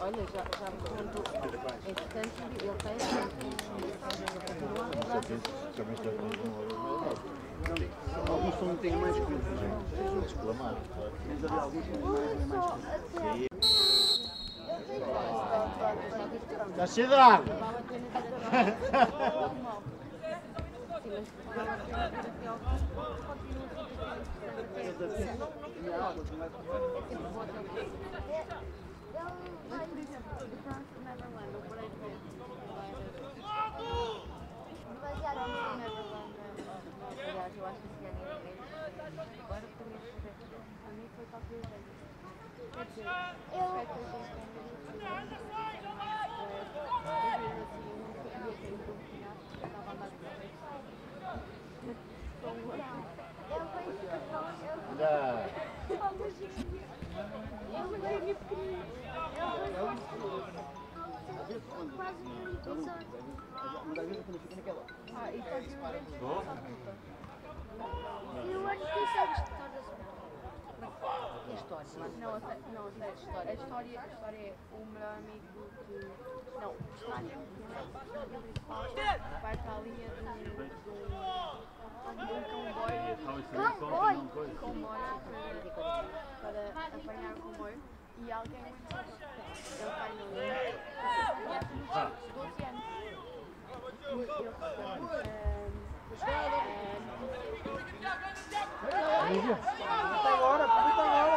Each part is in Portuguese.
Olha, já me contou. Entretanto, ele tem. Alguns são um bocadinho mais que exclamar. Mas havia alguns que mais que. Já cheio de água! A história é o meu amigo que. Não, história. Vai para a linha de um comboio para apanhar o comboio e alguém muito ele vai no linha 12 anos. Agora, aproveita agora!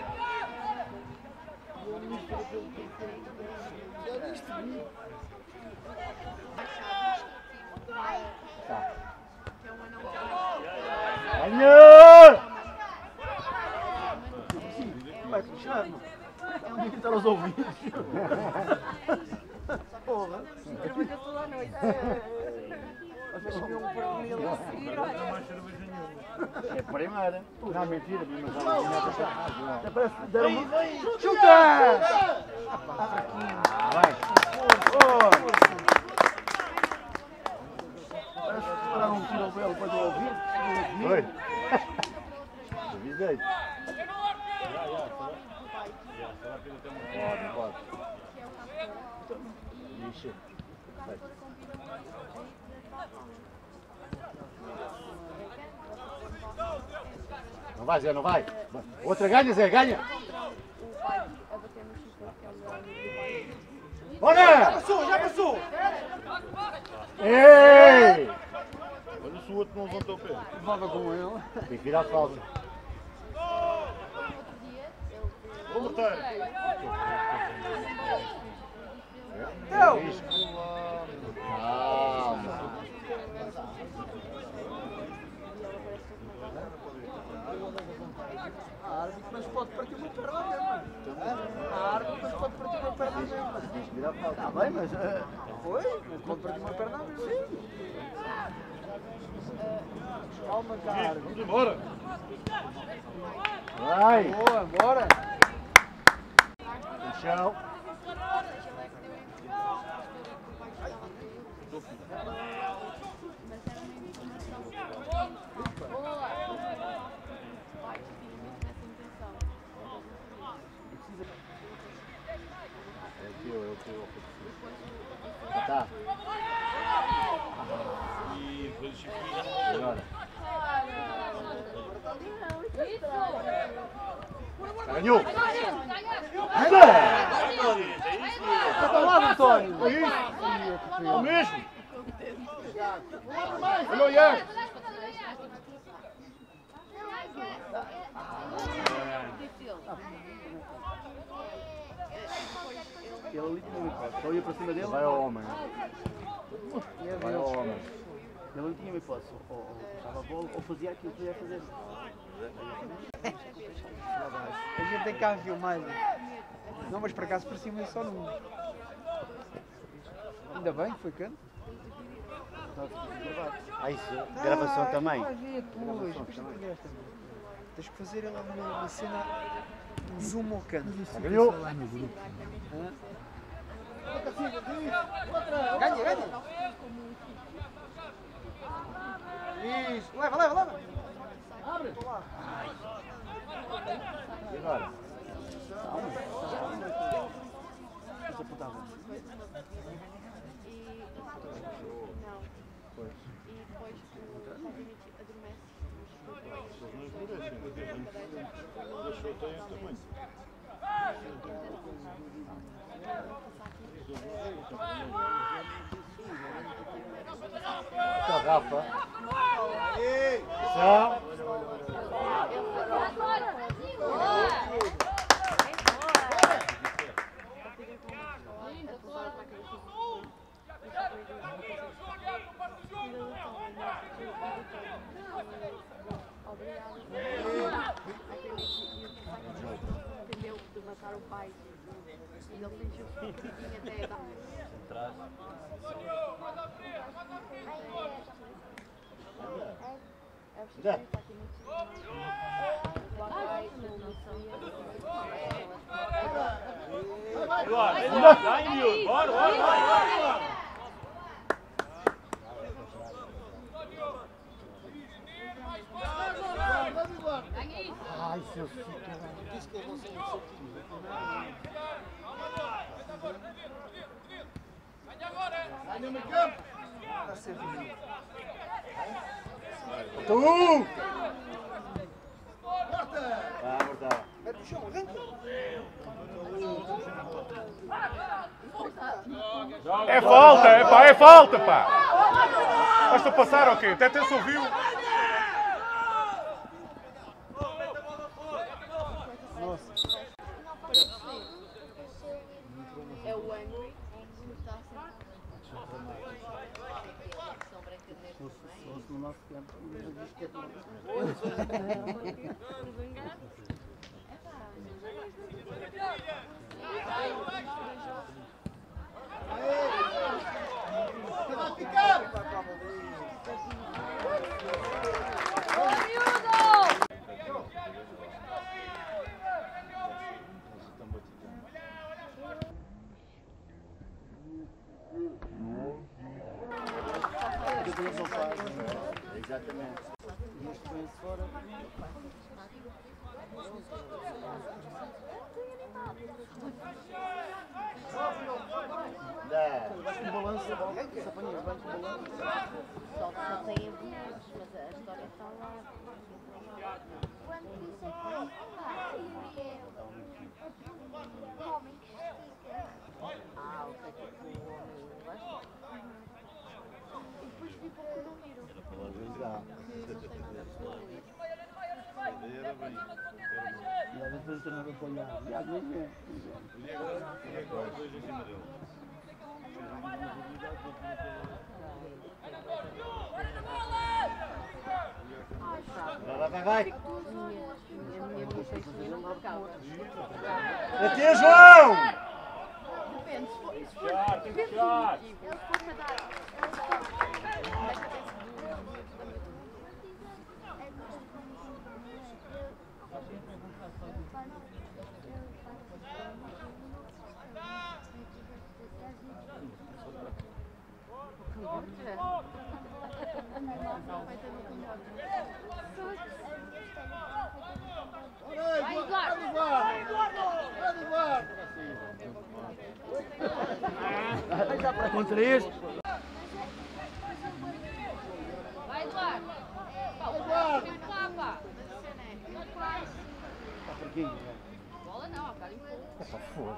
Vai puxar, mano. Onde que tá os ouvidos? Porra! Trabalhou toda a noite. Mas comeu um vermelho a seguir, olha. É primeira. Não, mentira, mas deram uma... Chuta! Vai! Parece que esperaram um tiro ao belo para eu ouvir. Oi! Duvidei. Pode. Ixi. Não vai, Zé, não vai. Outra ganha, Zé, ganha. Olha! Já passou! Ei! Olha se o outro não voltou ao pé. Levava com ele. Tem que virar a falta. Vou botar. A árbitro, mas pode partir uma perna mesmo. A árbitro, mas pode partir uma perna mesmo. Está bem, mas foi, mas pode partir uma perna mesmo. Sim. Calma, cara. Vamos embora. Vai. Boa, bora. No chão. Tá. E depois o Chico. Agora. Ganhou! Anda! Está lá, António! É isso! É o mesmo! Olha o Ian! Ele ali tinha muito fácil. Só ia para cima dele. Vai ao homem. Vai ao homem. Ele não tinha uma hipótese. Ou puxava a bola ou fazia aquilo que ia fazer. A gente tem cá a filmar. Não, mas por acaso por cima é só num. Ainda bem que foi canto. Ah, isso. Gravação também. Vai ver depois. Tens que fazer lá uma cena. Um zoom ao canto. Ganhou! Ganha, ganha! Isso! Leva, leva, leva! Abre! E agora? Deixou tem tamanho. Tchau, Rafa. Tchau. Entendeu? De matar o pai. E ele fingiu que tinha até dar. Eduardo, vai, miúdo. Bora, bora, bora. Ai, seu filho. Disse que eu vou ser um Está a ser bonito. Tu! Vai, mortal. Vai pro chão, arranca. É falta, é falta, pá! Basta passar, ok? Até se ouviu. É o Angry. Fosse no nosso tempo, diz que é tudo. Exatamente. E isto põe-se fora. Dá. Vais com balanço, a bola se apanha bem com balanço. Só tem bonecos, mas a história está lá. Quando disse o homem que estica. Ah, ok, tipo o homem elástico. E depois vi para o número. E às vezes o treinador apoiado. E às vezes é. E agora dois em cima dele. Vai. Minha peixinha não marcava. Até João! Depende, se for. Tem que fechar. Ele foi para dar. Vai, Eduardo! Contra este. Vai, Eduardo! Eduardo! Pá! Está fraquinho. Bola não, cara em fogo.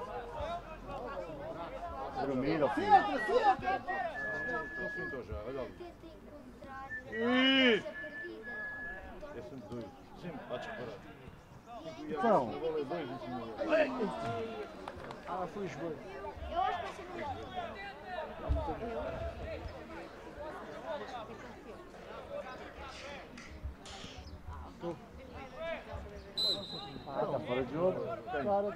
Dormir, ó filho. Ele fintou já, olha ali. É sempre dois. Sempre, há de disparar. Então. A bola é dois em cima dele. Ah, foi o joelho. Eu acho que vai ser Está fora de jogo. Claro.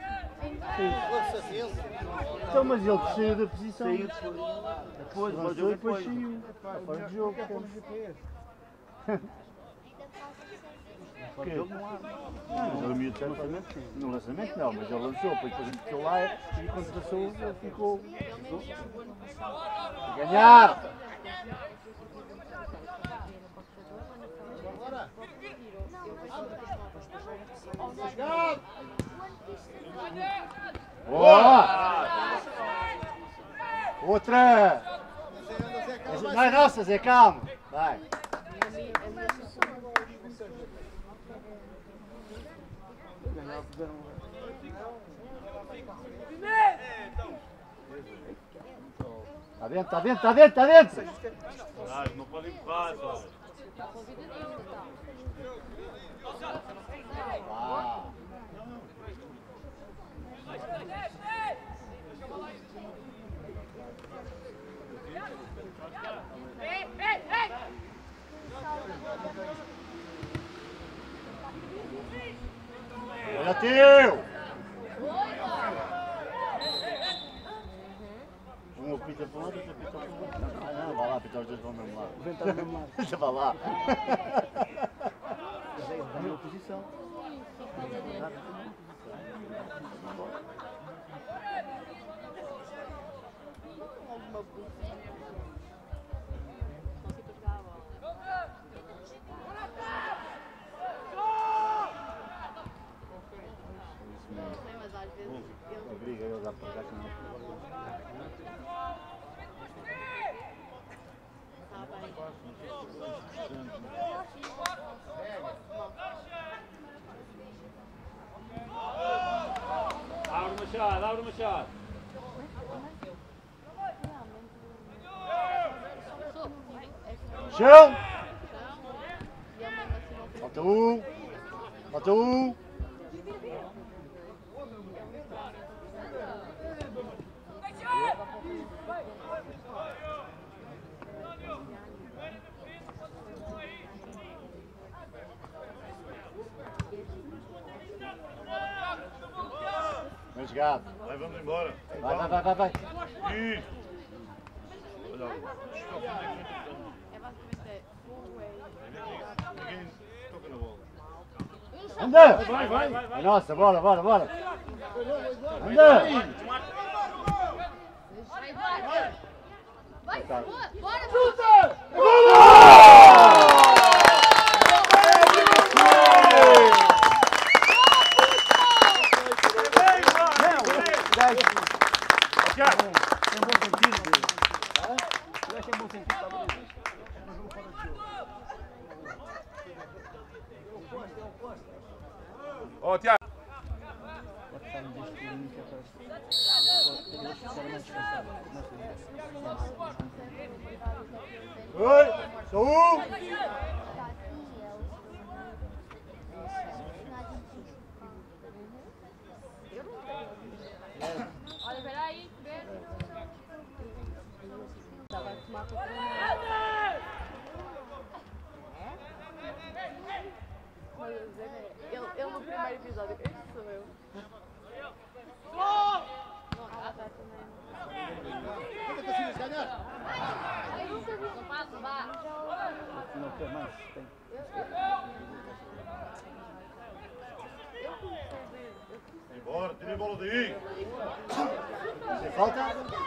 Então, mas ele saiu da posição. Saiu depois, mas Depois, depois saiu. Está fora de jogo. Temos GPS. Fora de jogo não há. Mas ele miúdo no lançamento, sim. No lançamento não, mas ele lançou, depois a gente ficou lá e quando passou ele ficou. A ganhar! Boa! Outra! Não é nossa, Zé, calma! Vai! Fizeram Está dentro, está dentro, está dentro, está dentro! Não pode empurrar, só. Ah. Olha, teu! Um apita para um lado, outro apita para o outro. Ah, não, vai lá, apitar os dois para o mesmo lado. o vento está do mesmo lado. Deixa para lá. Mas é da minha posição. Alguma posição. Não sei para jogar a bola. Não sei, mas às vezes ele. Obriga eles a pagar que não. Abre o Machado. Chão! Falta um! Falta um! Bem jogado! Vai, vamos embora. Vai! Isso. Olha, É basicamente full way. ninguém toca na bola. Anda! Vai. É nossa, bora! Anda! Vai, Tá. bora! Tiago, Tem um bom sentido dele. Eu acho que é bom sentido para você. ó Tiago. Pode estar no destino que é para eles ficarem mais descansados. Oi! Só um! Olha, peraí, vê. Vai tomar conta. Mas ele no primeiro episódio, este sou eu. Não, ela tá também. Não passa, vá. Não quer mais? Tem. Eu comecei Embora, tira a bola daí. Sem falta?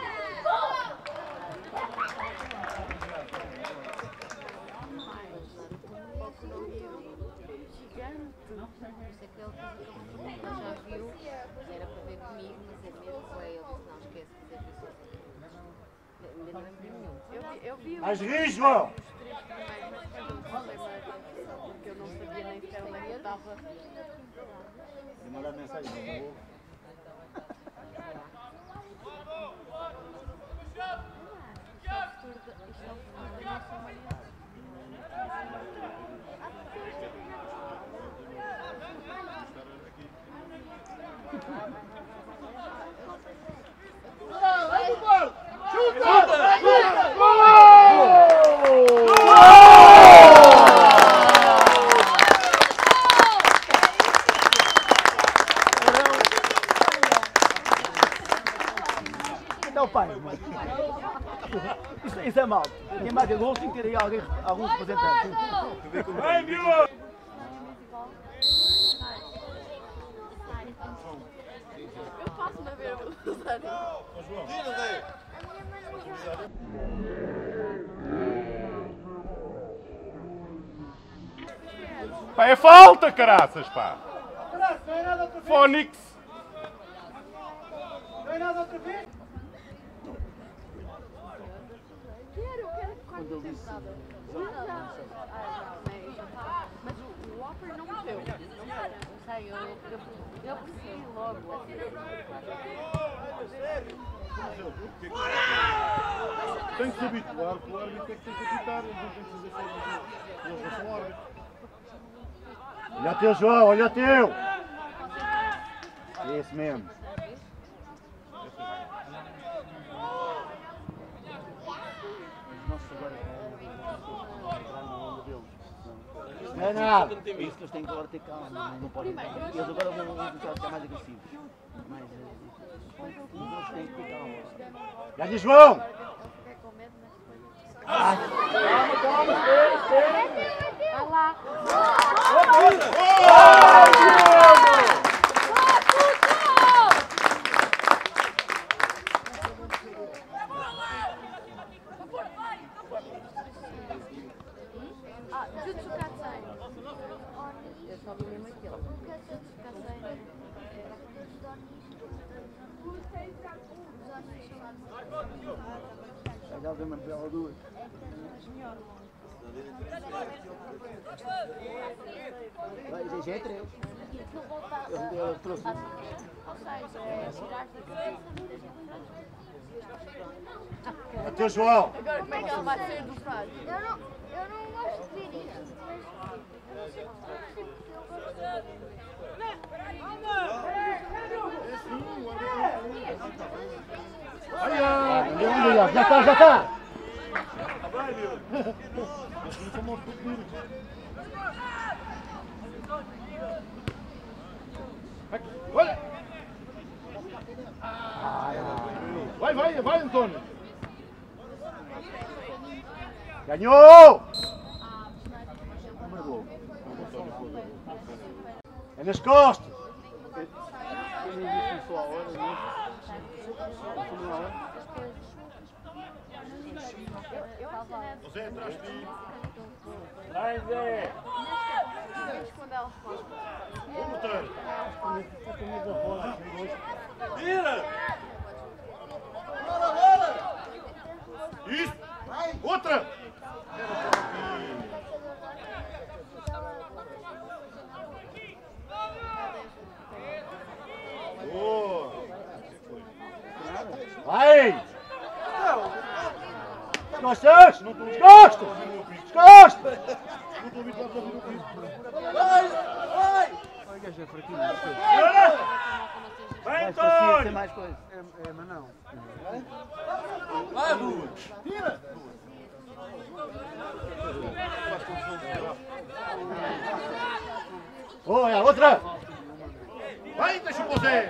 pouco no Rio. Gigante. Sei que ele já viu, era para ver comigo, mas é mesmo com ele, não esquece de dizer isso. Ainda não vi nenhum. Eu vi Mais os risco! três primeiros, mas depois não comecei mais atenção, porque eu não sabia nem sequer onde é que estava. Demora a mensagem, não vou. Isto é o futuro da nossa humanidade. Então, pai, isso é mau. Quem marca gols tem que ter aí alguns representantes. Vai, Mila! Eu faço-me a ver o Zé. Pá, é falta, caraças, pá! Fónix! Quero quase sentada. Mas o Whopper não me deu. sei, eu percebi logo. Tem que se habituar, que o árbitro é que tem que apitar, ele não tem que fazer forma de eles não são árbitros. Olha o teu, João, olha o teu! É esse mesmo. Os nossos agora entrar na onda deles. Não é nada. É isso que eles têm que agora ter calma, não podem. Eles agora vão começar a ficar mais agressivos. Mais eles têm que ter calma. Ganha, João! Eu fiquei com medo, mas depois. Calma, espera. Vai lá. Jutsu Katsai. Eu só vi mesmo aquilo. Jutsu Katsai. Já vem uma bela duas. Já é três. Eu trouxe. Ou seja, é tirar-te Olha o teu, João! Agora como é que ele vai sair do prazo? Eu não gosto de ver isso, mas eu não sei porque eu gosto de Olha, já está, já está! Olha! Vai, Antônio! Ganhou! É nas costas! Eu nem disse só a hora, José, atrás de ti! Vai, Zé! Quando ela faz. Vou botar! Isso! Outra! Boa! Vai! Costas! Costas! Costas! Não estou habituado a ouvir o piso. Olha, gajo é fraquinho. Vai, Mas parecia ser Antônio! mais coisa. É, mas não. Olha, outra! Vai, deixa o José!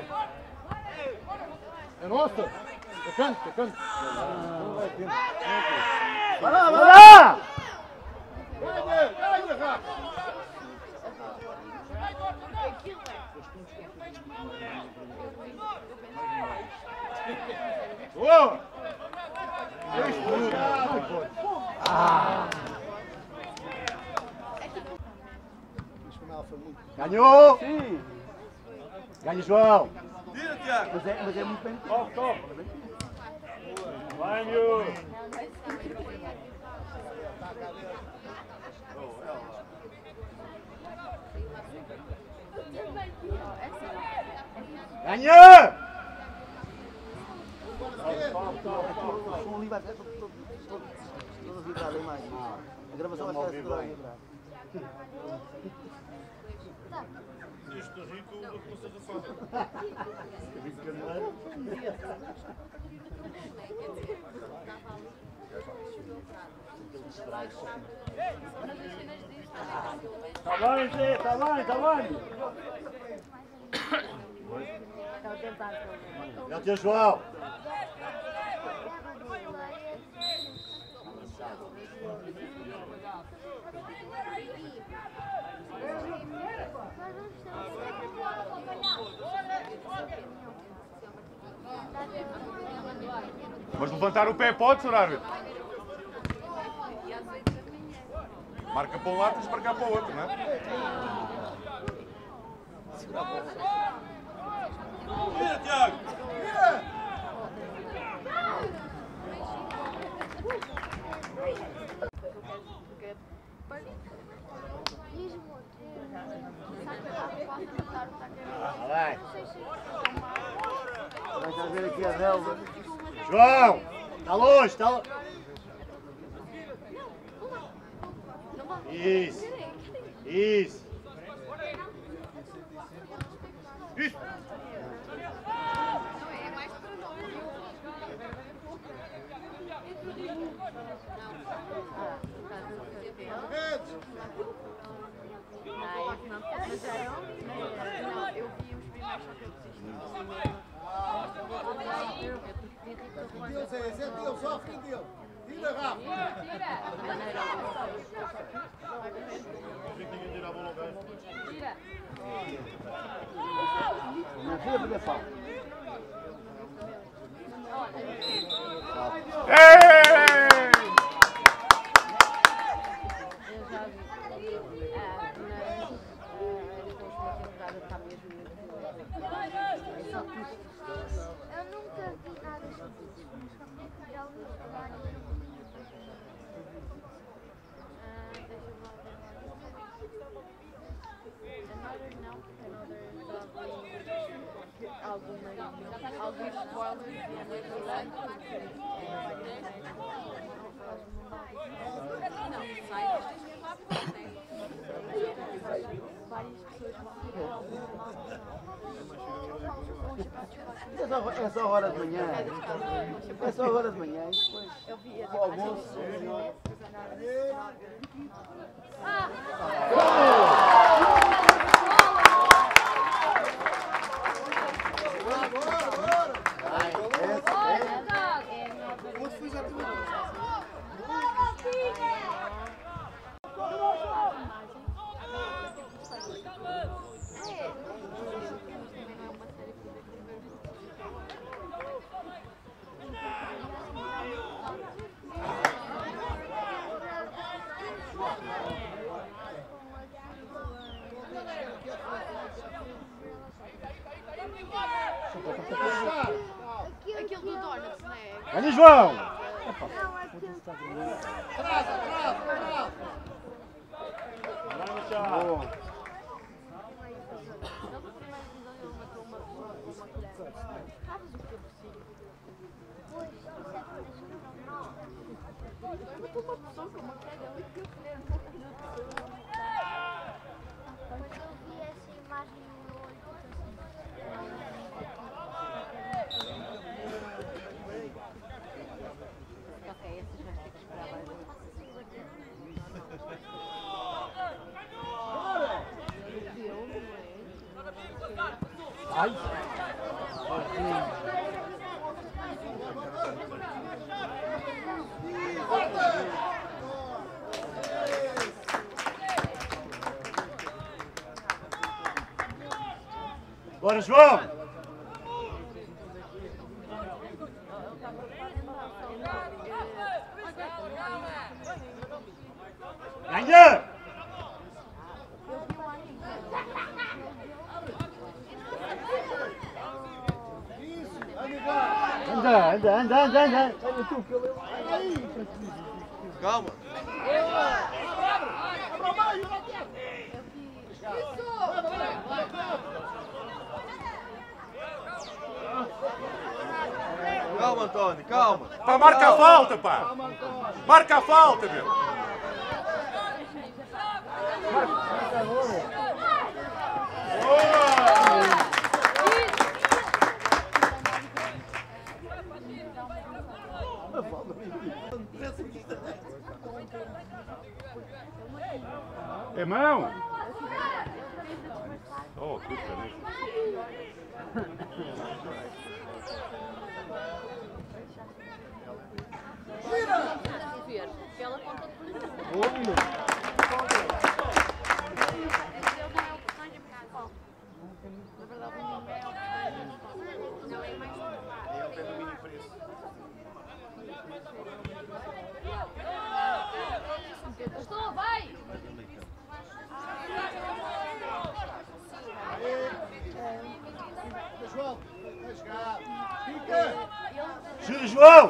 É nossa! É canto, é canto! Vai lá, Vai lá! Boa! Mas final foi muito. Ganhou! Sim, Ganha, João! mas é muito bem. Ganho! Ganha! O som ali vai ser todo vibrado a imagem. A gravação vai ficar toda vibrada. Isto rico do que vocês fazem. Tá bem, Zé, tá bem, tá bem! Estava a tentar. É o teu, João! Mas levantar o pé pode, Sr. Árbitro? Marca para um lado, tens de marcar para o outro, não é? Vira, Tiago! Diz-me outro. Sabe que eu estava quase a matar João! Está longe, está longe. Isso. Isso. Isso. Não, eu vi os primeiros, só que eu desisti. Deus é Deus, só fim dele. Tira, Rafa. Minha filha podia falar. Eu nunca vi nada sobre isso. Já ouvi falar e nunca vi. Alguns spoilers e várias pessoas vão É só hora de manhã. É só hora de manhã. E depois, eu vi o almoço. Aquilo do Donuts, não é? Ganha, João! Não, aquilo. Bom. Pois, isso é normal. Uma pessoa com uma queda ali que eu queria Quando eu vi essa imagem no olho, Ok, esses vais ter que esperar mais um. Bora, João! Ganha! Anda. Calma. Calma, António, calma. Pá, marca a falta, pá! Marca a falta, meu! É mão! Oh, que caneta. Ver, ela conta tudo. Estou, vai! João, vai jogar. Fica. Gira, João!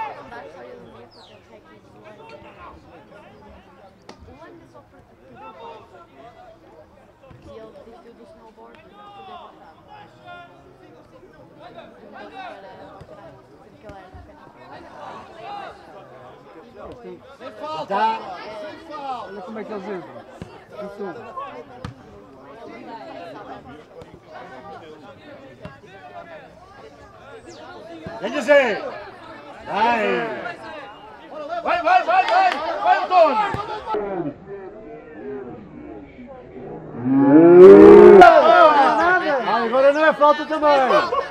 E ele desistiu do snowboard e não podia voltar. Tá. Olha como é que eles entram. Ganha Zé! Vai! Vai, Antônio! Agora não é falta também!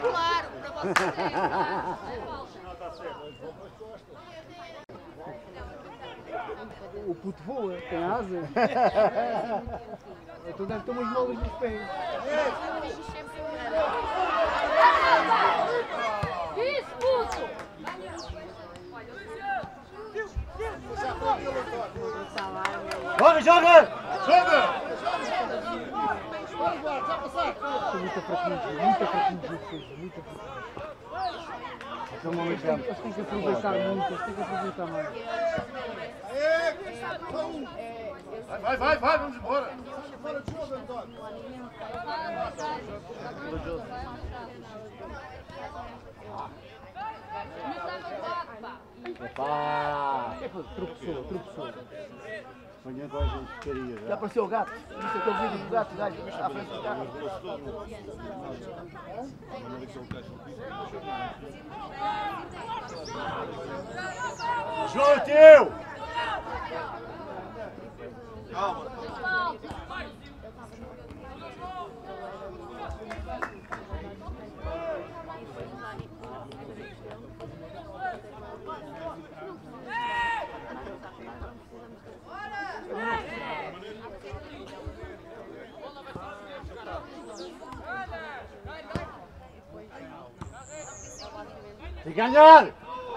O puto voa, tem asa. Então deve ter umas molas nos pés. Isso, puto! Joga, joga! Muito fraquinho, muito fraquinho. Eles têm que aproveitar muito, eles têm que aproveitar mais. Vai, vamos embora! Epá! Tropeçou. Amanhã vai a gente queria Já já. apareceu o gato. Viste aquele vídeo do gato, gajo, à frente do gato. João, teu! De ganhar!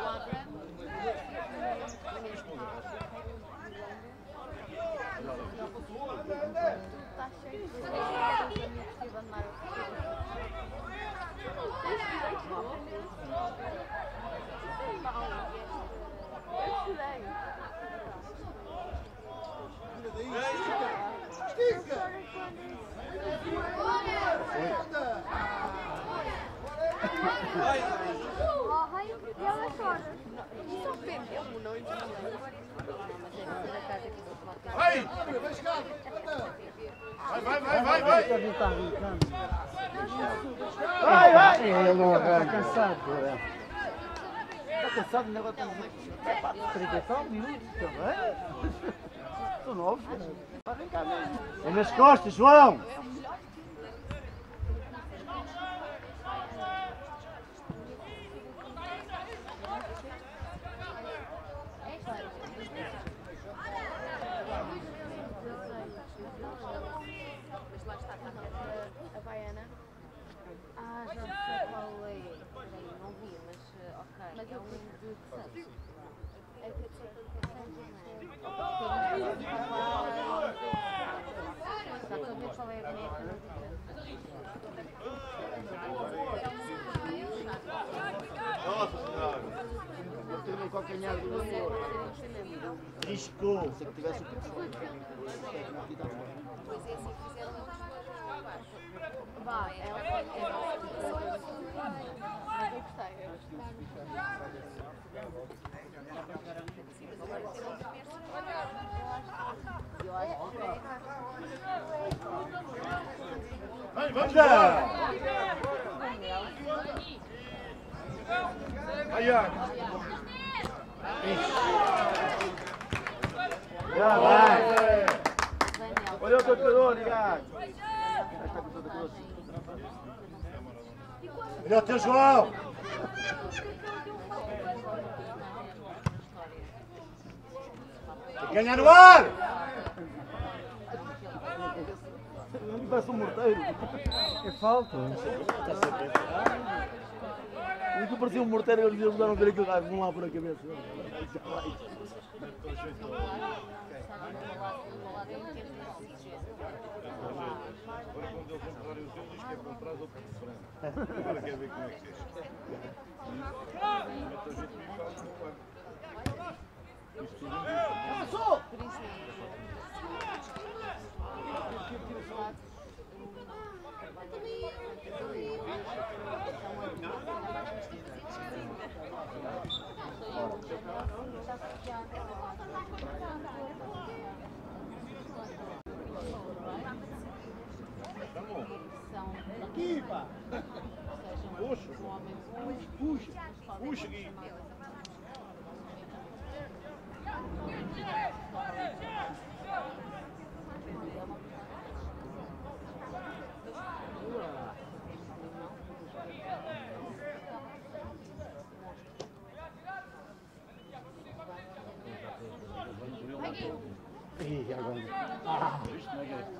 Oh, raio, e ela chora. Isso ofendeu-me, não entendeu? Vai! Vai! Ele está arrancando. Vai! Ele não Está arranca. cansado. Está cansado, o negócio está 30 e tal minutos também. Estou novo, vai arrancar mesmo. É nas costas, João! A baiana. Ah, já sei qual é. Peraí, não vi, mas ok. Mas É eu um fui de Santos. É que Só que eu vi qual é a boneca, não vi. Eu tenho no calcanhar do meu. Riscou. Se eu tivesse o pessoal. Vá, ela mas eu gostei. Vamos embora! Vai, Iago! Já vai! Olha o tocador, ligado. Está com toda a coisa. Olha o teu João! Tem que ganhar no ar! Ele parece um morteiro. É falta. E que parecia um morteiro e eles ajudaram a ver aquele gajo, vão lá por a cabeça. Agora quando eles comprarem os deles, diz que é para trás ou para frente. Agora quer ver como é que é. Muita gente me fala no ar. Isto tudo Está Puxa, puxa, Gui. Ih, agora. Isto não é grande.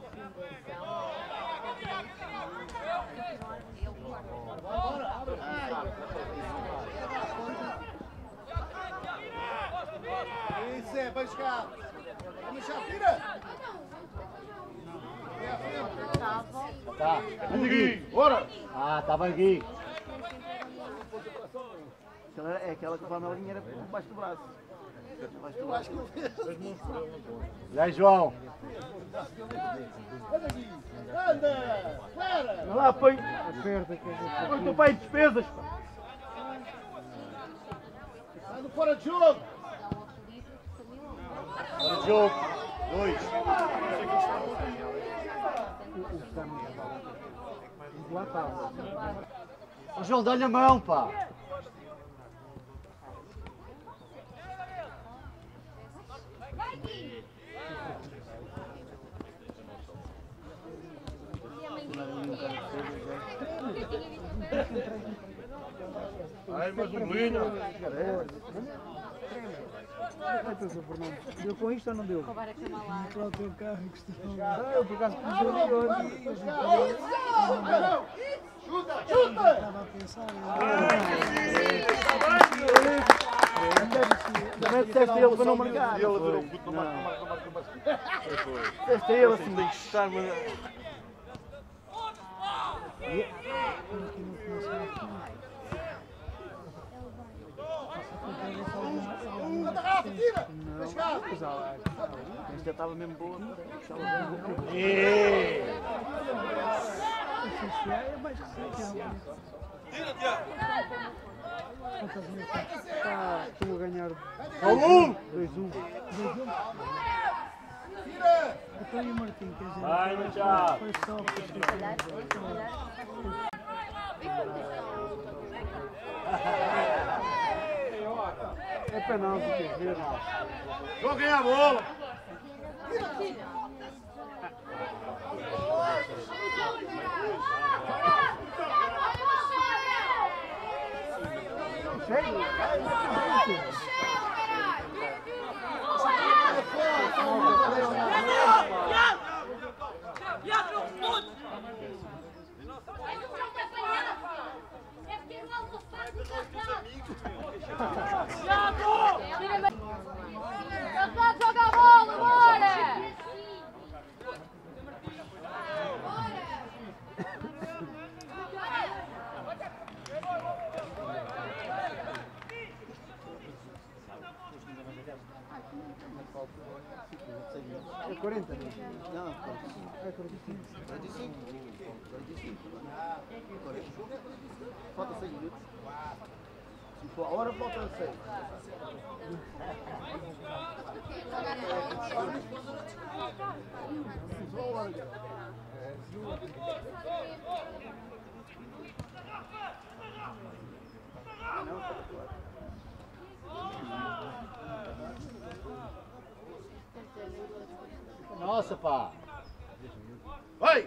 Isso é, vai chegar. Vamos já, tira. Tá. Anda, Gui, bora. Ah, tá bem aqui. É aquela que o panelinha era por baixo do braço. Eu acho que E aí, João? anda, Gui. Anda, para. Vai lá, põe. Aperta que é Põe o teu pai de despesas, pá. Anda fora de jogo. Para o jogo. 2. Lá está. Ô, João, dá-lhe a mão, pá. Ai, mas um linho. Atenção, Fernando. Deu com isto ou não deu? Roubar a cama lá. Para o teu carro que está. Eu por acaso pus o Chuta, chuta. estava a pensar. Também disseste ele para não marcar. Ele virou o puto, não marca. Disseste ele assim. Tem que estar-me. Anda, Rafa, tira. Vai chegar. Esta estava mesmo boa. É mais recente. Tira, Tiago. Estou a ganhar 2-1. Tira. Então e o Martim, quer dizer? Vai, Machado. Foi só é penalti, quer ver? Joguem a bola. Eu quero jogar bola, bora! É 40, não? Não, É 45. 45. Falta 6 minutos. Se for a hora, falta 6. Nossa, pá. Vai.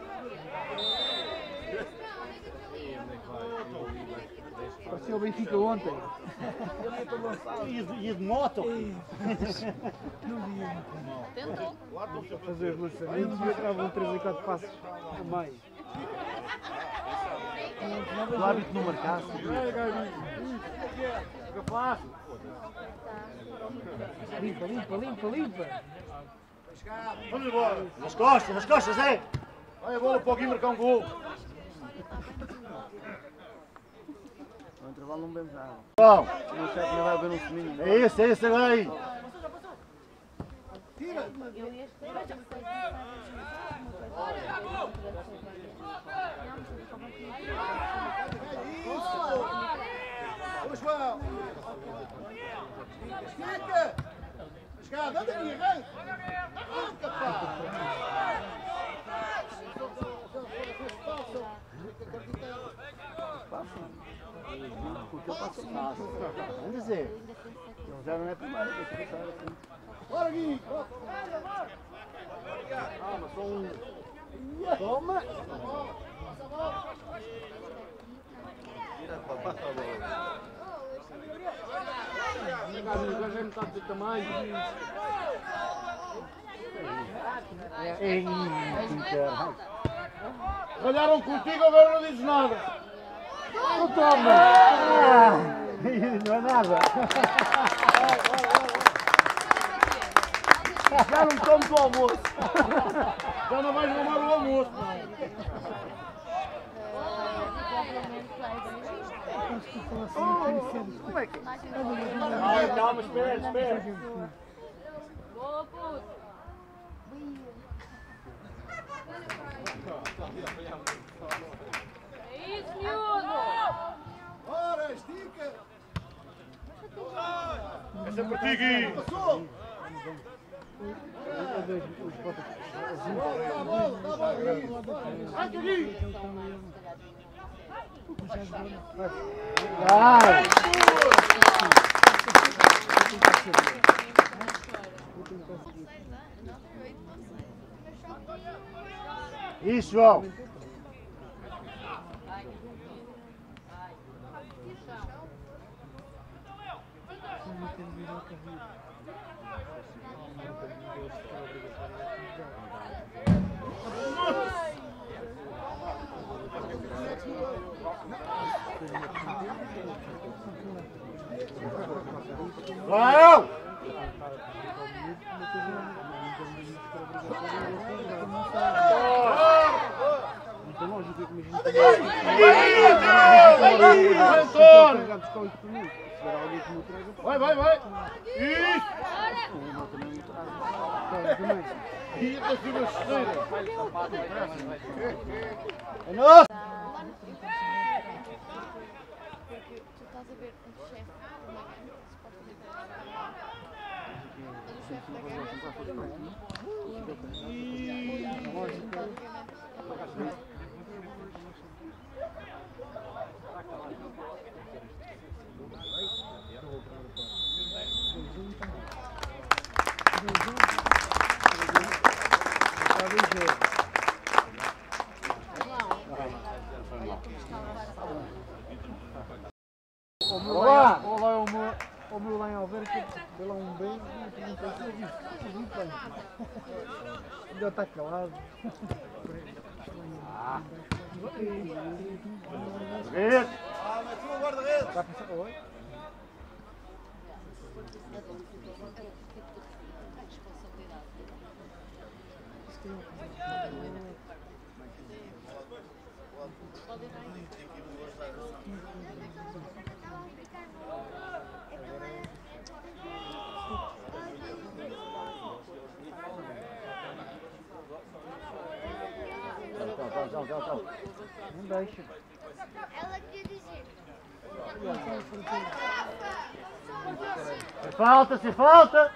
Parecia o Benfica ontem. E de moto? Não via. Tentou. A fazer os lançamentos e entravam 3 ou 4 passos a mais. O árbitro não marcasse. Limpa, limpa, limpa, limpa. Vamos embora. Nas costas, é? Vai a bola para o Gui marcar um gol. No intervalo não bebemos nada. João, O chefe ainda vai beber um seminho. é esse agora aí. Tira. Ô, João. Estica. Escada, anda aqui, arranca. Arranca, pá. Porque eu passo fácil. Vamos dizer. Ele já não é primeiro, deixa eu passar assim. Bora, Gui! Ah, mas só um. Toma! Já é metade do tamanho. Olharam contigo, agora não dizes nada. Não toma! Não é nada. Já não como do almoço. Já não vais arrumar o almoço, não. Como é que Calma, calma, espera, espera. Boa, puto! É isso, miúdo! Bora, estica! Essa é para ti, Gui. Passou! Vai, Gui! Vai! Isso, João! Vai! Vai, vai, vai! Isso! E até se uma chuteira! É nosso! Porque tu estás a ver um chefe de uma gangue, supostamente mas o chefe da gangue é só Olá! Olá, o meu lá em Alveira, que deu lá um beijo e não pensou nisso. Muito bem. Ainda está calado. Vê! Vai pensar, oi? Tchau. Não deixa. Ela queria dizer. Se falta, se falta!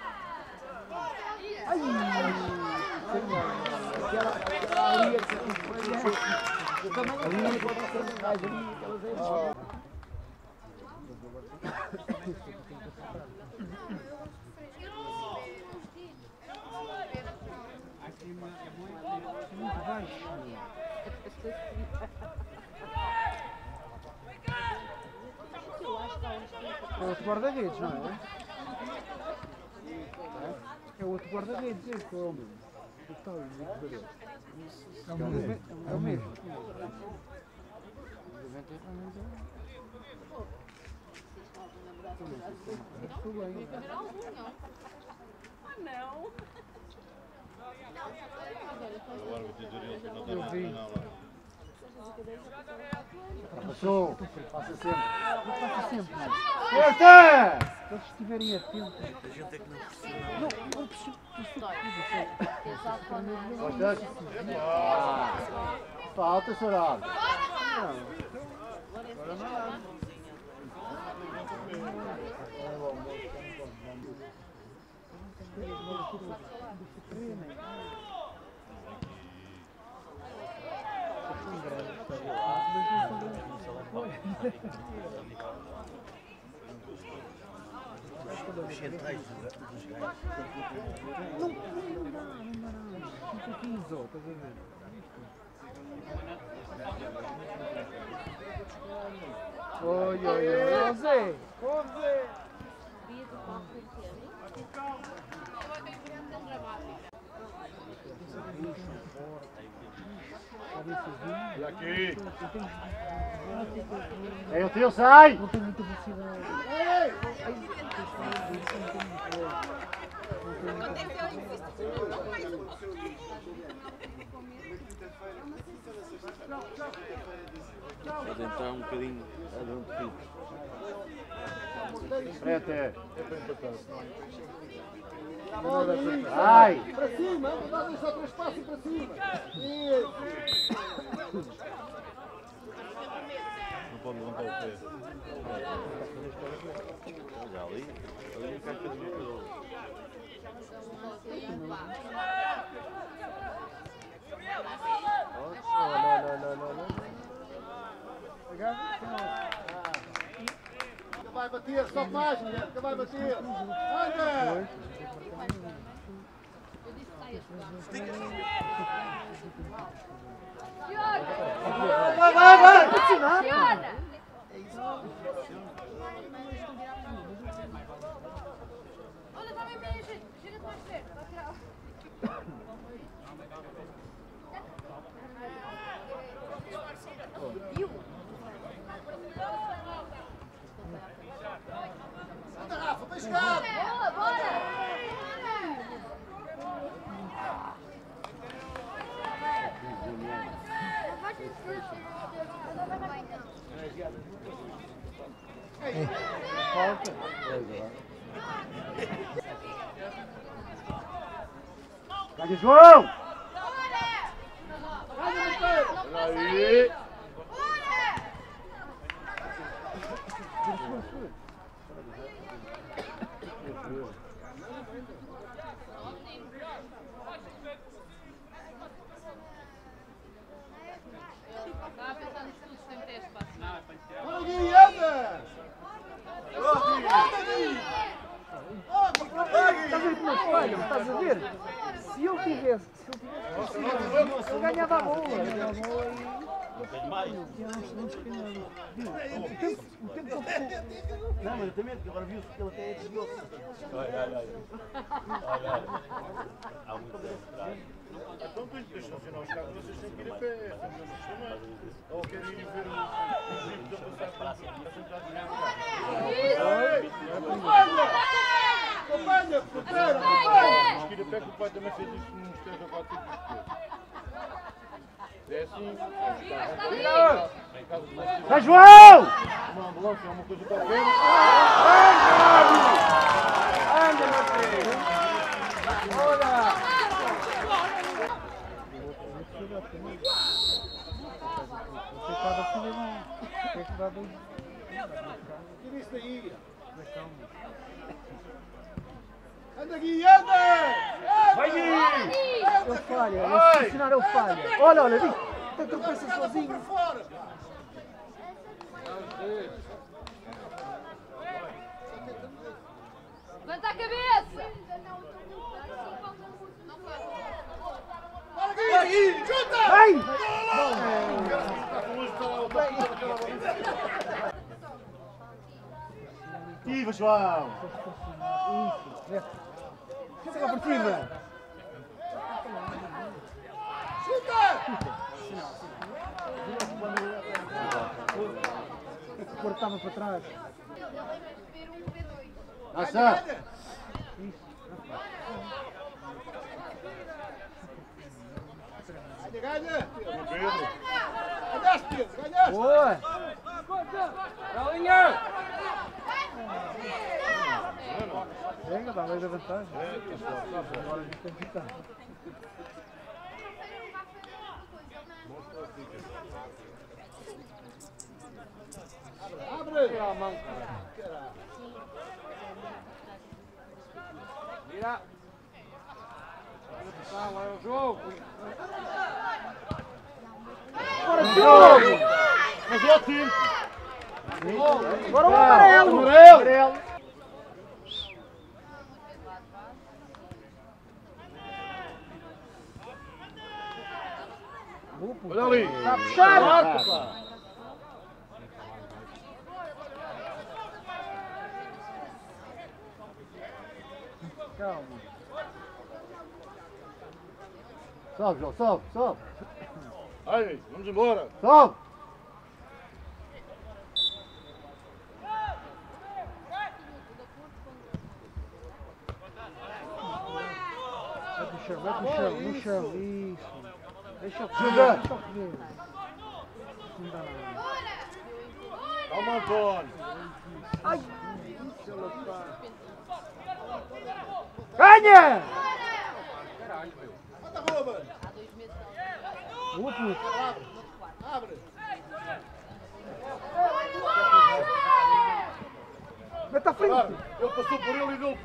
Muito baixo. É outro guarda-redes, não é? É outro guarda-redes, este é o mesmo. É o mesmo. Estou bem. Eu vi. Passou! Passa sempre! Passa sempre. Certa! Se eles estiverem atentos. Não preciso. Falta, Sorado! Os centrais dos gajos. Não dá. Fica 15 ou, estás a ver? Oi, oi, oi, Zé! Ô Zé! E aqui? É o teu, sai! Não tem muita velocidade. Pode entrar um bocadinho adormecido. Frente! Vai! Para cima, dá só 3 passos para cima. Não pode levantar o pé. Olha ali o gajo fez uma coisa. Que vai bater, só mais, mulher, que vai bater. Anda! Vai! Olha, está bem, gente. Chega mais perto. Vai tirar. Anda, Rafa, vai chegar! Bola, bora! Falta. Cadê João? Aí! Bora, Gui, anda! Estás a ver como eles falham? Estás a ver? Se eu tivesse conseguido, eu ganhava a bola. Não tem mais. O tempo que eu ficou. Não, mas eu também, porque agora viu-se que ele até desviou-se. Olha. Há muito tempo. Então tu deixa assinar os carros, vocês têm que ir a pé. Ou querem ir ver o vídeo da passagem para sentar de Acompanha! Acompanha! Tens que ir a pé que o pai também fez isso nos 3 ou 4 tipos de coisas. É assim. Em caso de não Vai, João! uma ambulância ou uma coisa qualquer. Anda, Mateus! Olha! Você estava aqui mesmo. Tem que dar dois. Tira isso daí! Anda, Gui, anda! Vai, Gui! Eu falho, eu se ensinar eu falho. Olha, Vic, tu tropeças sozinho. Para fora! Levanta a cabeça! Bora, Gui! Chuta! Vai! Viva, João! Isso, é. Chega lá por cima. Chuta! O corpo estava para trás. Nossa! Ganha! Ganhaste, Pedro! Ganhaste! Boa! Venga, dá mais a vantagem. Agora a gente tem que ficar. Abre! A mão. Vira! Lá é o jogo! Bora, jogo! Mas é o time! Agora o amarelo! Amarelo! Olha ali. Está a puxar! Marca, pá. Calma. Sobe, João, sobe, sobe! Aí, vamos embora. Sobe! Vai no chão, isso. Deixa eu José. deixa eu comer. Não dá nada. Calma, Antônio. Ai! Ganha! Boa, puto. Mete à frente. Ele passou por ele e deu.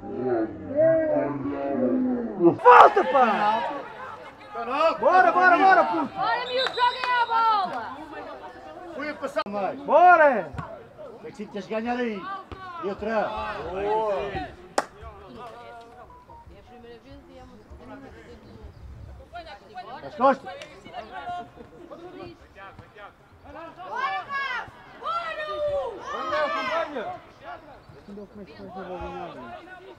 Falta, pá! Penalti. Bora, bora, bora, puto! Bora, miúdo, joguem a bola! Fui a passar. Mais! Bora! Maxime, tens de ganhar aí! E outra! Boa. É a primeira vez e é uma surpresa. As costas! Não deu como é que foi essa bolinha.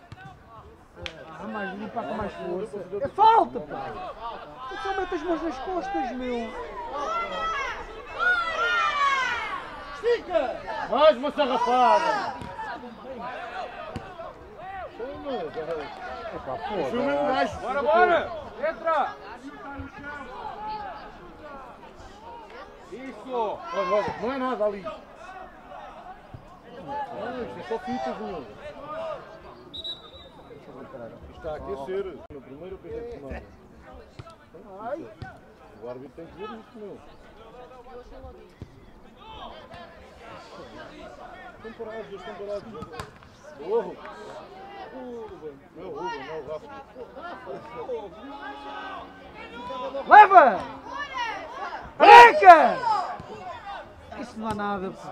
Mais limpar com mais força. É falta, pá! Tu só mete as mãos nas costas, meu! Mais uma sarrafada. É pá, Foi o foda! mesmo gajo. Bora, bora! Entra! Isso! Olha, não é nada ali. Isto é só fitas, meu. Está a aquecer. No primeiro que a gente manda. O árbitro tem que ver isto, meu. Estão parados, eles estão parados. Ô, Ruben. Meu Ruben, não, o Rafa. Leva! Arranca! Isso não há nada, pá.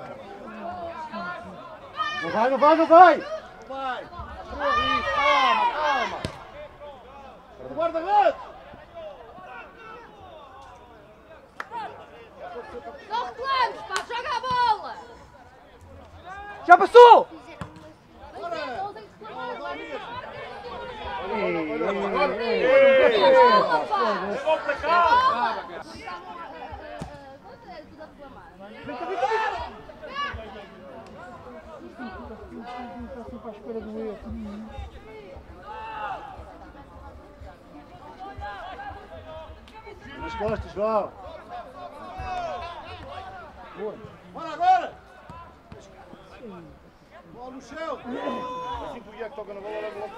Não vai, não vai, não vai! Vai! Calma, calma! O guarda-redes! Não reclames, pá, joga a bola! Já passou! Vamos para cá! Está sempre à espera do erro. Nas costas, João! Bora agora! Bola no chão! Assim que o Iago toca na bola, leva logo.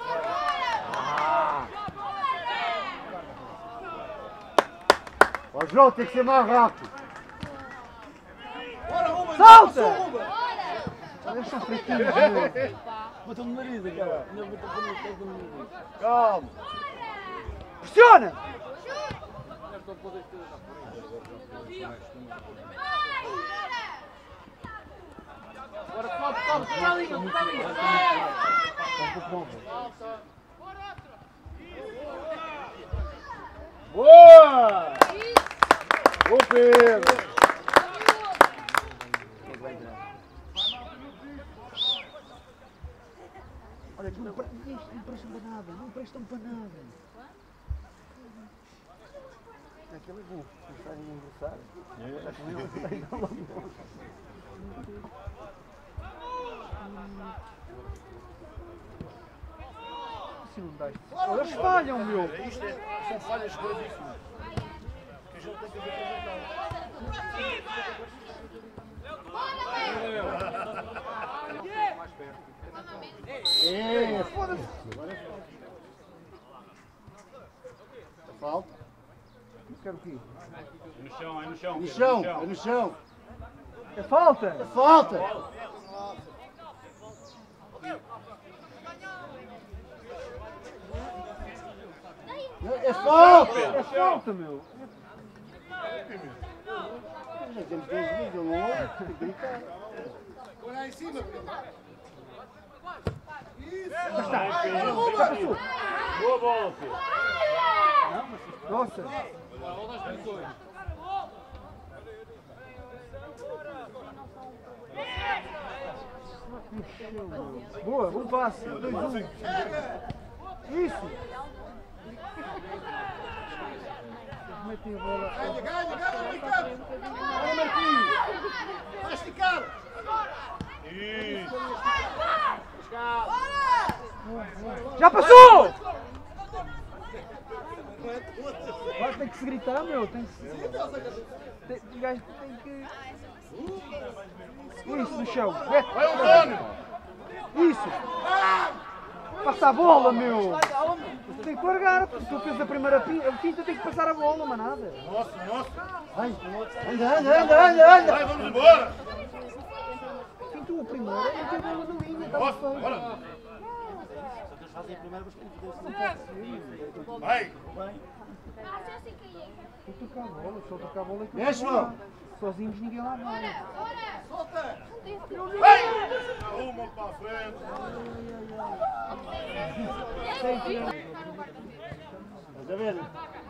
Ó João, tem que ser mais rápido! Bora, Ruben! Salta! Bora! Deixa fraquinhos, meu. Botou no nariz aquela. Não botou no nariz. Calma! Pressiona! Bora, sobe, sobe, sobe ali, sobe ali! Boa! Ô Pedro! Olha, isto não prestam para nada, não prestam para nada. Aquele é bom, não está em aniversário. Está com ele, está em logo. Assim não dá. Olha, eles falham, meu. Isto são falhas gravíssimas. Que a gente tem que aproveitar. É, foda-se! Falta! Quero o quê? No chão, é no chão. No chão, é no chão! É falta! É falta! É falta! É falta, meu. Já temos 10 vídeos, não é? Tem que gritar. Lá em cima, Pedro. Boa bola, Pedro. Nossa. Boa, bom passe. 2-1. Isso. Metem a bola. Ganha, Ricardo. Olha, Marquinhos. Vai esticar. Isso. Já passou! Vai ter que se gritar, meu. Tem que se... O gajo tem que... Isso, no chão. Vai, Antônio. Isso. Passa a bola, meu. Tem que largar. Tu fez a primeira pinta, tem que passar a bola, mas nada. Nossa. Vai. Anda. Vai, vamos embora. Pintou a primeira e tem a bola na linha. Está Nossa, feito. bora. Eles fazem a primeira, mas tem que fazer. Vai. Só tocar a bola, só tocar a bola é que Deixa, não vai. Sozinhos ninguém lá vai. Solta. Vai. Uma para a frente. Estás a ver?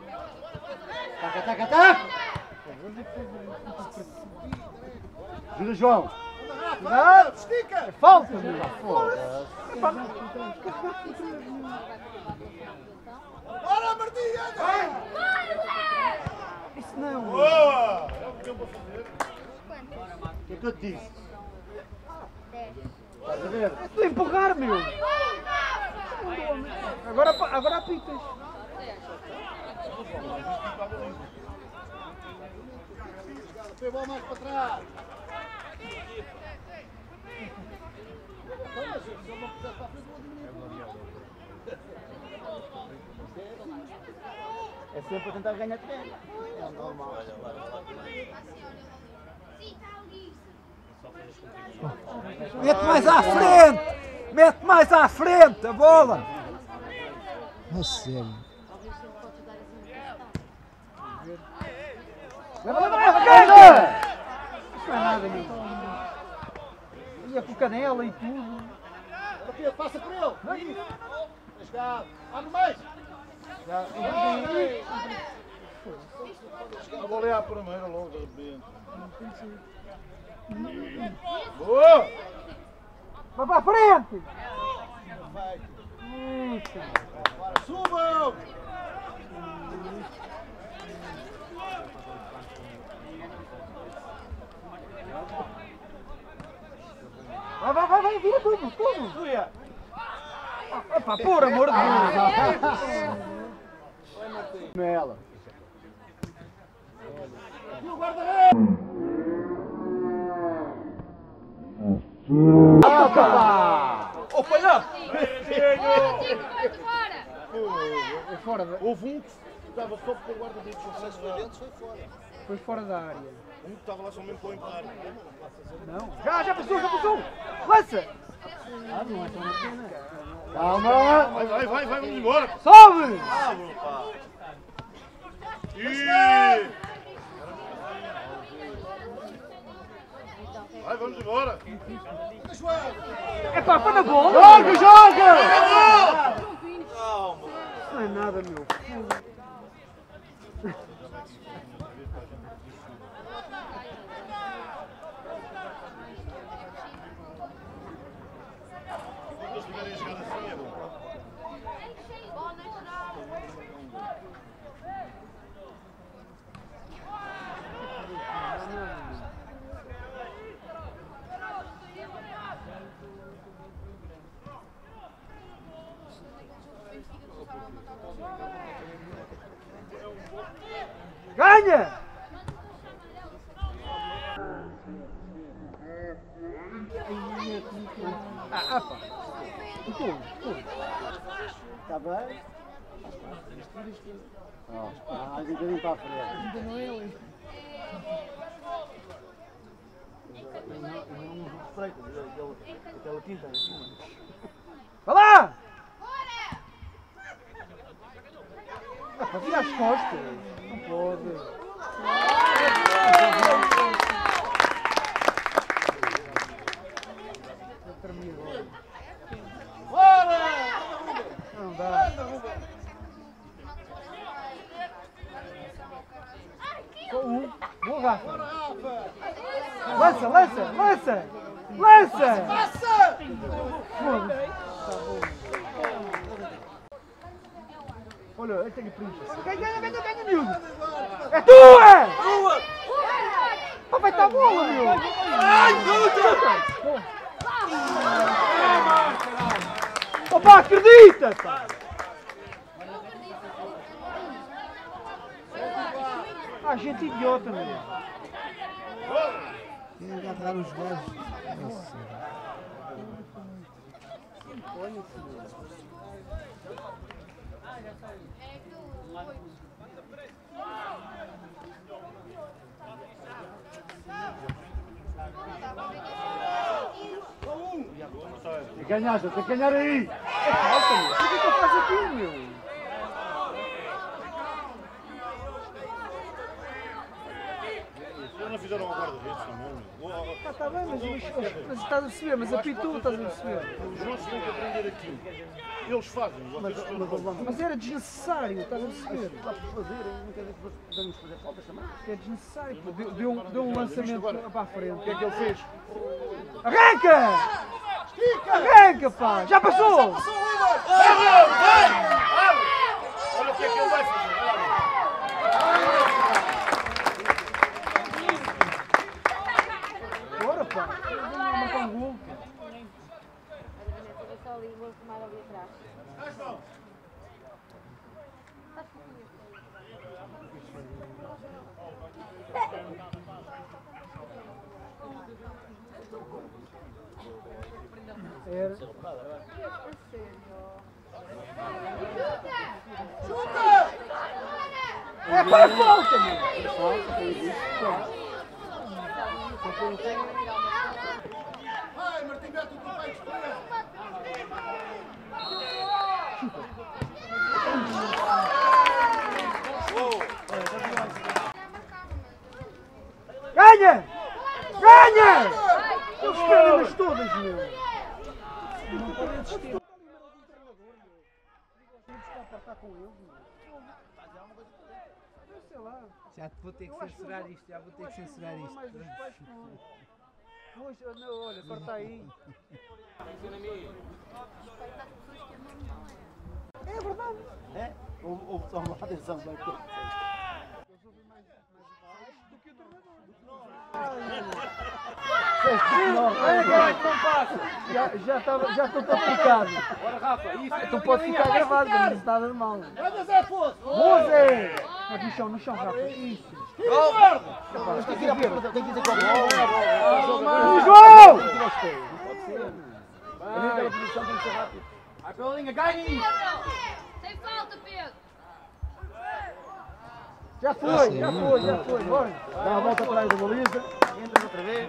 Taca. Ajuda, João. Cuidado! Estica. É falta, meu. Bora, Martinha. Vai. Isso não. Boa. É o que eu vou fazer. O que é que eu te disse? Estás a ver? É tu empurrar, meu. Agora apitas. Põe a bola mais para trás. É sempre a tentar ganhar treino. É normal. Mete mais à frente! Mete mais à frente a bola! Não sério. Leva! Isso não é nada, meu. Ia com canela e tudo. Passa por ele. Escada. Abre mais. A bola é a primeira, logo de repente. Boa! Vai para a frente! Subam! Vai, vira tudo! Epá, por amor de Deus! Ela. No guarda-redes! Opa, não! É fora da... Houve um que estava só porque o guarda-redes Foi fora da área. Um que estava lá só mesmo para o empurrar. Não. Já passou! Lança! Calma. Vai, vamos embora! Sobe! Vai, vamos embora! Epá, põe na bola! Joga! Isso não é nada, meu. Quando eles estiverem a jogar assim é bom. Ganha! Pá. Está bem? Mais um bocadinho para a frente. Ainda não é ele. Aquela quinta. Vai lá! Para virar as costas. Não pode. Rafa. Lança, lança, lança! Lança! Foda-se. Olha, eu tenho print. Ganha, miúdo! É tua! Pá, vai estar bola, meu! Ai, opa, acredita! Pá. Ah, gente idiota, meu! Tem que agarrar os gajos. Tem que ganhar, tem que ganhar aí! Falta, meu! O que é que eu faço aqui, meu? Eles não fizeram uma guarda-redes também, meu. Está bem, mas estás a perceber, mas apitou, estás a perceber. Os outros têm que aprender aquilo. Eles fazem, vocês estão no banco. Mas era desnecessário, estás a perceber? Lá por fazer, não quer dizer que podemos fazer faltas também. É desnecessário, pô. Deu um lançamento para a frente. O que é que ele fez? Arranca! Arranca, pá! Já passou! Olha o que é que ele vai fazer. Bora, pá! Vou marcar um gol. Eu só ali, vou tomar ali atrás. Era. É para falta, meu! Vai, Martim, mete o teu pai de escolha. Ganha! Ganha! Eles querem-nas todas, meu! Não podem desistir. Sei lá. Já vou ter que censurar isto, já vou ter que censurar isto. Mais os pais hoje, não, olha, corta aí. É verdade. É? Houve só uma atenção. Do que o treinador. Já estou aplicado. Bora, Rafa, isso. Tu podes ficar gravado, não diz nada de mal. Manda Zé Fosso. Rose! No chão, Rafa. Isso. Tem que ir a ver, tem que ir com a Gol! Não pode ser. Ali naquela posição tem que ser rápido. Vai pela linha, ganha isso. Sem falta, Pedro! Já foi. Bora. Dá uma volta atrás da baliza. Entras outra vez.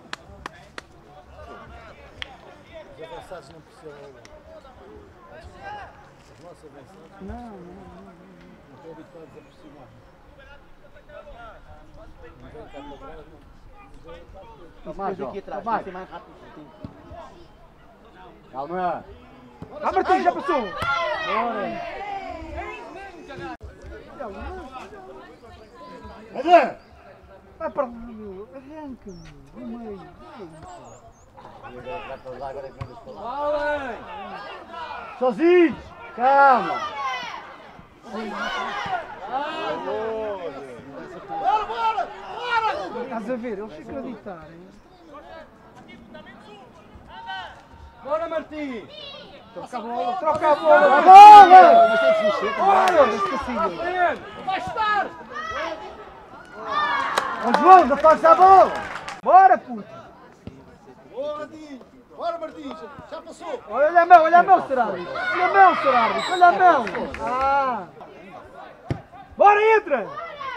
Os avançados não precisam. Os nossos avançados Não. não estão habituados a pressionar. Não vem cá para trás, não. Mais aqui atrás, tem que ser mais rápido. Calma! Ah, Martim, já passou. Bora. Olha! Vai para lá, meu. Arranca-me. No meio. Sozinhos! Calma! Estás a ver? Eles se acreditarem. Bora, Martim. Troca a bola. A bola! Mas tem que se mexer também. Olha, esse cacinho. Vai estar. Ó João, já faz a bola! Bora, puto. Boa, Martim. Bora, Martim. Já passou. Olha a mão, Sr. Árbitro. Olha a mão. Ah. Bora, entra.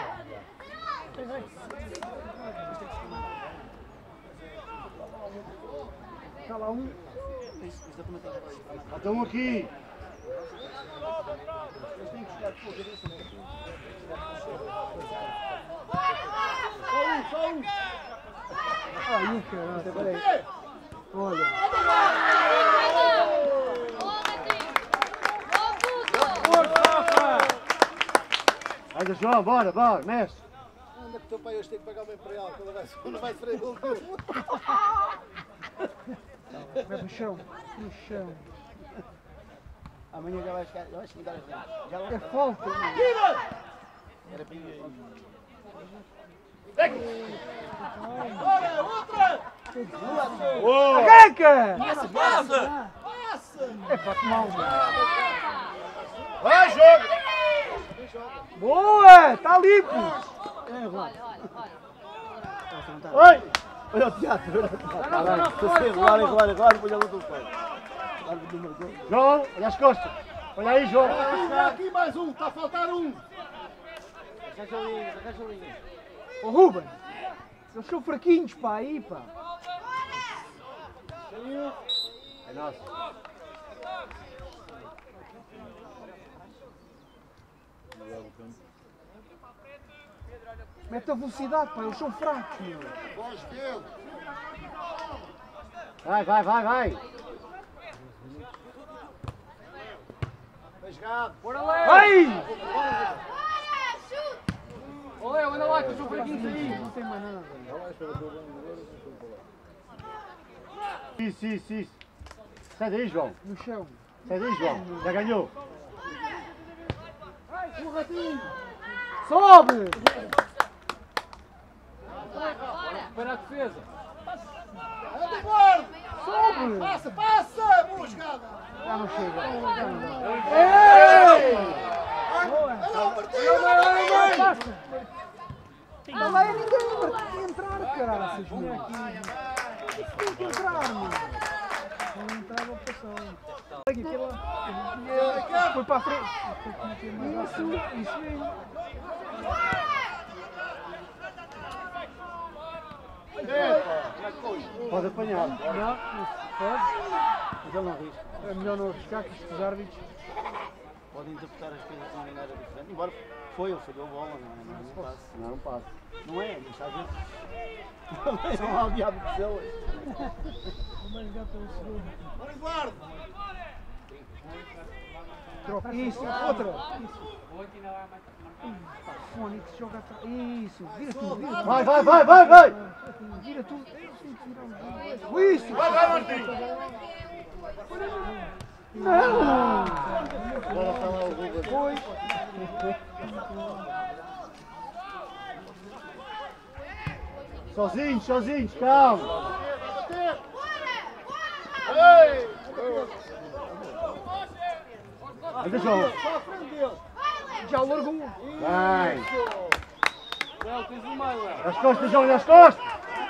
Está lá um. Estão aqui! Ai, caralho, peraí. Olha. Olha, João, bora, mexe! Anda que o teu pai hoje tem que pagar uma imperial, que não vai sofrer gol. Vai no chão. No chão. Amanhã já vai ficar. Já vai É falta. Era para ir. Olha, outra! Arranca! Passa! É pá, que mal. Vai, jogo! Boa! Está limpo! Oi! Olha o teatro, olha o teatro. Agora, depois já lutou o pai. João, olha as costas. Olha aí, João. Aqui mais um, está a faltar um. Fecha a linha. Ô Ruben, eles são fraquinhos, pá, aí, pá. É nosso. Mete a velocidade, pá, eles são fracos, meu. Vai. Bem jogado. Bora, Léo! Vai! Ô, Léo, anda lá que eu sou fraquinho aí. Não tem mais nada. Isso. Sai daí, João. No chão. Sai daí, João. Já ganhou. Sobe! Para a defesa. Anda embora! Sobe! Passa! Boa jogada! Já não chega. Ei! Boa! Olha o Martinho! Passa! Não vai ninguém entrar, caraças, meu. Isso tem que entrar, meu. Não entrava a pressão. Aqui, lá. Foi para a frente. Isso mesmo. Pode apanhar. Não, pode. Mas ele não arrisca. É melhor não arriscar que estes árbitros. Pode interpretar as coisas de uma maneira diferente. Embora ele falhou a bola, não é um passe. Não é um passe. Não é, mas às vezes. São lá o diabo de pessoas. Vamos jogar pelo segundo. Bora, Eduardo! Troca. Isso, outra. Isso. Pá, fone que se joga atrás. Isso, vira tudo, vira tudo. Vai! Vira tudo. Isso! Vai, Martinho! Não! Agora está lá o Ruben. Foi. Sozinhos, calma. Ei! Anda, João. Só a frente dele! Já largou. Vai. Léo, tens o meio, Léo. Nas costas, João, nas costas.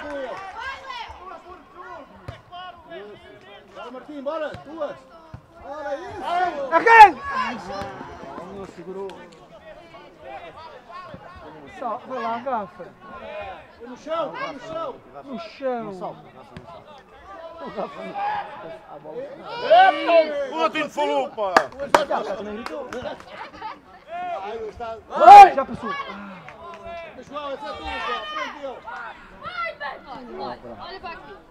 Bora, Martinho, bora! Duas! Ora, isso! Arranca! Não segurou. Só, vai lá, Rafa. No chão! No chão! No chão. Epa! O Martinho falou, pá! Vai! Já passou. João, essa é tua, João! Frente dele! Olha para aqui.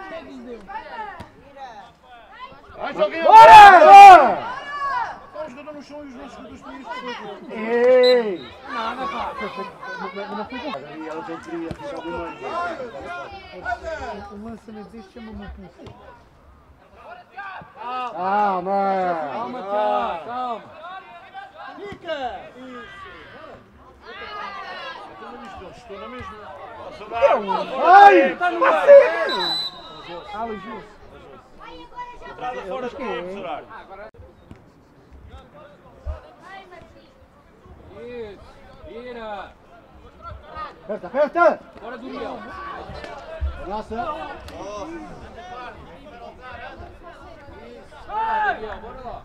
Vai, Joguinho! Bora! Está o jogador no chão e os nossos jogadores Ei! Não foi com Ali ela tem que ficar bem longe. o lançamento deste chama-me um pulso. Calma! Calma, Tiago, calma. Fica! Isso! Estou na mesma. Ai! Está no passeio! Ah, o Gil. Fora de campo, Isso, vira. Aperta! Bora do Leão. Nossa! Bora lá.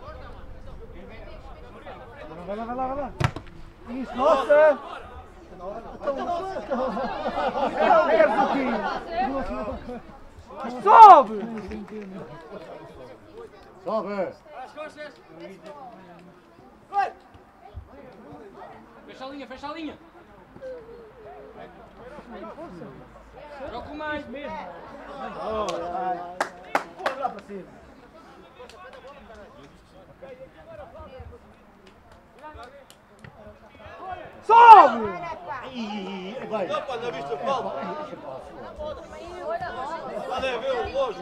Vai lá. Isso, nossa! Queres o quê? Sobe! Sobe! Fecha a linha. Joga o mais. Vamos lá para cima. Sobe! Vai. Opa, não viste o palco? Olha, vê o lojo.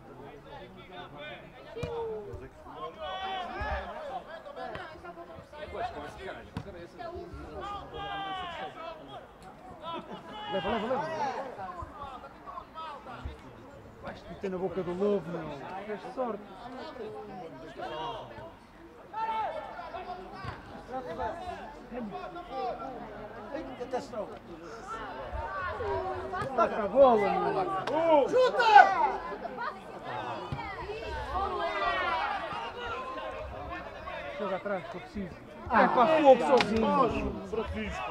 Leva, leva, leva. Vais-te meter na boca do lobo, meu. Tiveste sorte. Está com a bola, meu. Joga atrás, se eu preciso. É para fogo sozinho. Francisco.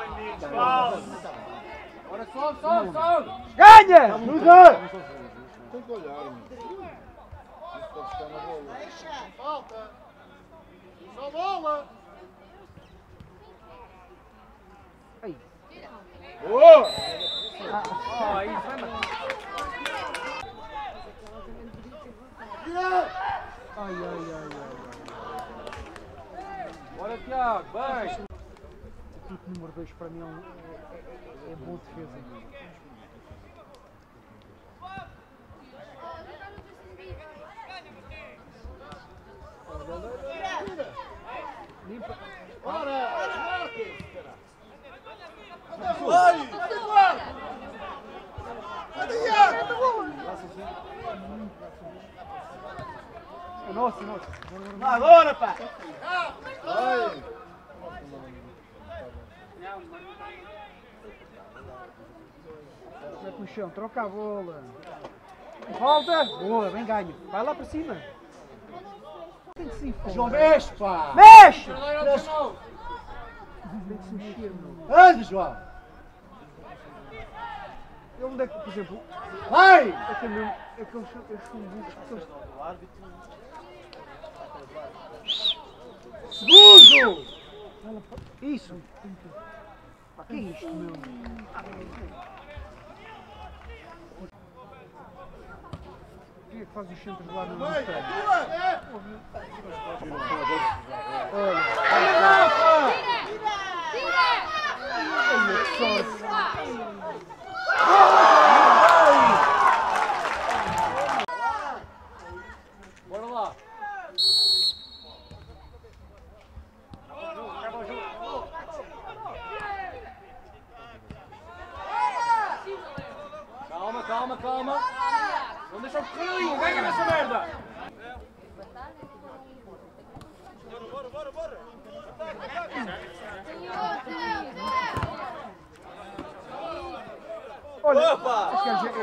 Agora sobe, sobe, sobe! Ganha! Tem que olhar, meu. Isso pode estar na bola. Falta. Só bola. Aí. Boa! Ó, isso, vai lá. Ai, ai, ai, ai. Bora, Tiago, vai! O tipo número 2 para mim é boa defesa. Limpa. Bora! Vai! É nosso, é nosso. Agora, pá! Vai! Mete no chão, troca a bola. Volta! Boa, bem ganho. Vai lá para cima. Tem que se ir. João, mexe, pá! Mexe! Treinador, de novo! Tem que se mexer, meu. Anda, João! Eu onde é que, por exemplo, Vai! é que mesmo, é que eles são burros porque eles... Segundo! Ela pa- Isso! Pá, que é isto, meu? Quem é que faz os centros lá no Vai! estranho? Tua! Olha, que sorte! Bora lá! Calma, calma, calma! Não deixa o correr a linha, ganha nessa merda! Olha! Opa!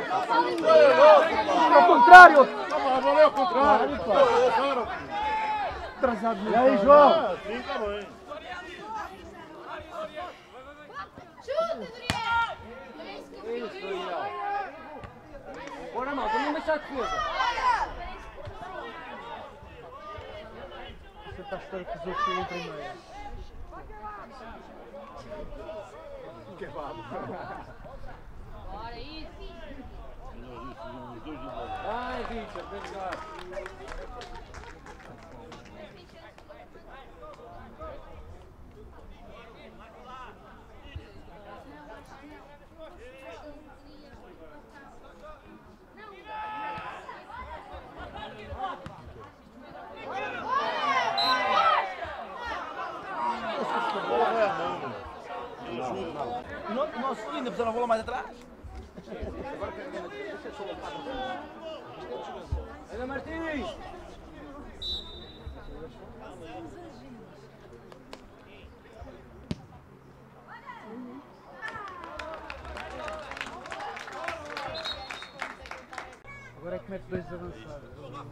É o contrário! A bola é ao contrário, pá. Atrasado no E aí, João? Sim, tá bem. Isso, Daniel! Bora, malta, não deixar a defesa! Você está à espera que os outros cheguem primeiro. Vai, Richard, vem jogar! O nosso ainda puseram a bola mais atrás. Olha, Martins! Agora é que mete dois avançados.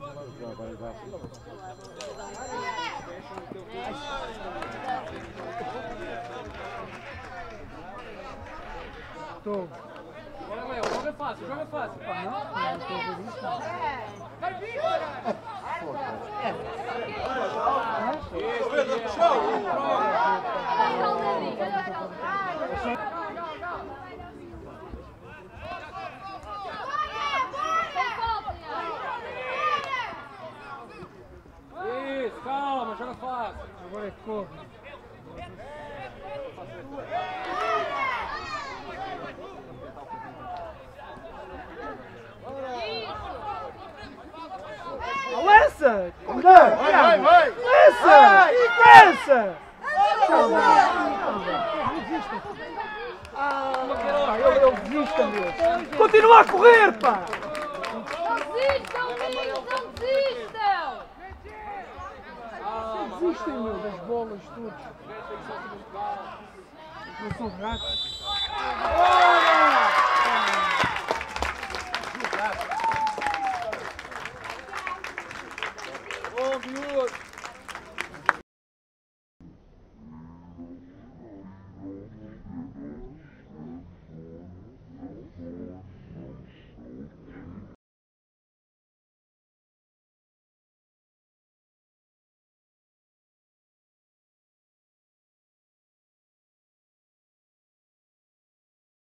Estou. Bora, Léo, joga fácil, joga fácil! Não estou a ver isso. Isso, calma, joga fácil! Agora é que corre. Lança! Vai! Lança! Eu desisto, meu. Continua a correr, pá! Não desistam, meninos, não desistam! Desistem, meu, das bolas todos. Eu sou rato. Bom, miúdo!